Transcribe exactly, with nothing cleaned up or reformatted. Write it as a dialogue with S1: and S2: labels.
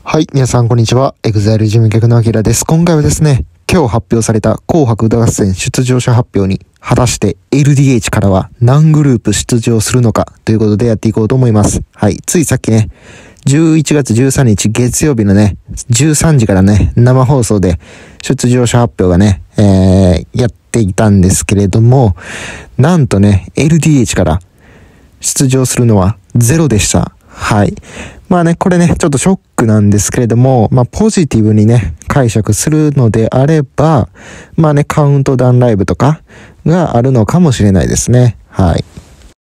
S1: はい、皆さんこんにちは。エグザイル 事務局のあきらです。今回はですね、今日発表された紅白歌合戦出場者発表に、果たして エルディーエイチ からは何グループ出場するのかということでやっていこうと思います。はい、ついさっきね、じゅういちがつじゅうさんにち月曜日のね、じゅうさんじからね、生放送で出場者発表がね、えー、やっていたんですけれども、なんとね、エルディーエイチ から出場するのはゼロでした。はい。まあね、これね、ちょっとショックなんですけれども、まあポジティブにね、解釈するのであれば、まあね、カウントダウンライブとかがあるのかもしれないですね。はい。